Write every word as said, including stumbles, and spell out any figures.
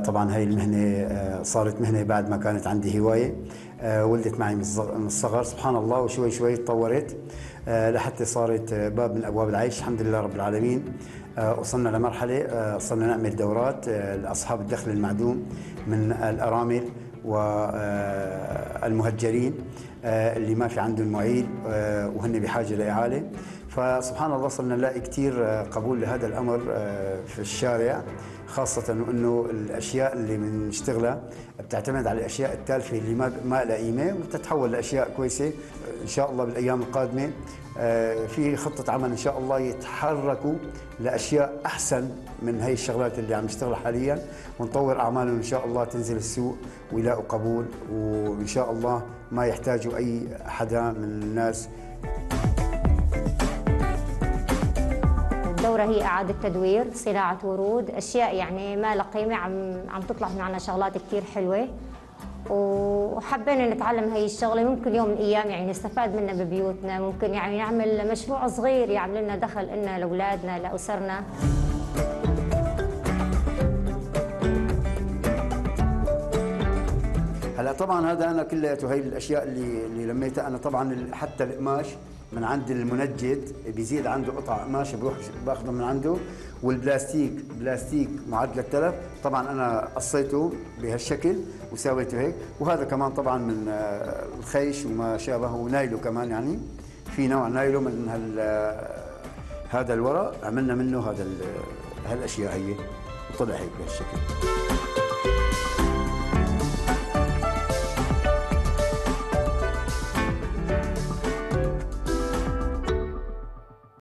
طبعا هاي المهنة صارت مهنة بعد ما كانت عندي هواية. ولدت معي من الصغر سبحان الله، وشوي شوي تطورت لحتى صارت باب من أبواب العيش الحمد لله رب العالمين. وصلنا لمرحلة صرنا نعمل دورات لأصحاب الدخل المعدوم من الأرامل والمهجرين اللي ما في عندهم معيل وهن بحاجة لإعالة. فسبحان الله صرنا نلاقي كثير قبول لهذا الأمر في الشارع، خاصة أنه الأشياء اللي بنشتغلها بتعتمد على الأشياء التالفة اللي ما ما لها قيمة وبتتحول لأشياء كويسة إن شاء الله بالأيام القادمة. في خطة عمل إن شاء الله يتحركوا لأشياء أحسن من هاي الشغلات اللي عم نشتغلها حاليا، ونطور أعمالهم إن شاء الله تنزل السوق ويلاقوا قبول، وإن شاء الله ما يحتاجوا أي حدا من الناس. الدورة هي إعادة تدوير، صناعة ورود، أشياء يعني ما لها قيمة، عم عم تطلع معنا شغلات كثير حلوة، وحبينا نتعلم هي الشغلة. ممكن يوم من الأيام يعني نستفاد منها ببيوتنا، ممكن يعني نعمل مشروع صغير يعمل لنا دخل إلنا لأولادنا لأسرنا. هلا طبعا هذا انا كلياته هي الاشياء اللي اللي لميتها انا. طبعا حتى القماش من عند المنجد بيزيد عنده قطع قماش بروح باخذه من عنده، والبلاستيك بلاستيك معدل التلف طبعا انا قصيته بهالشكل وسويته هيك. وهذا كمان طبعا من الخيش وما شابه، ونايلو كمان يعني في نوع نايلو من هذا الورق عملنا منه هذا هالاشياء هي، وطلع هيك بهالشكل.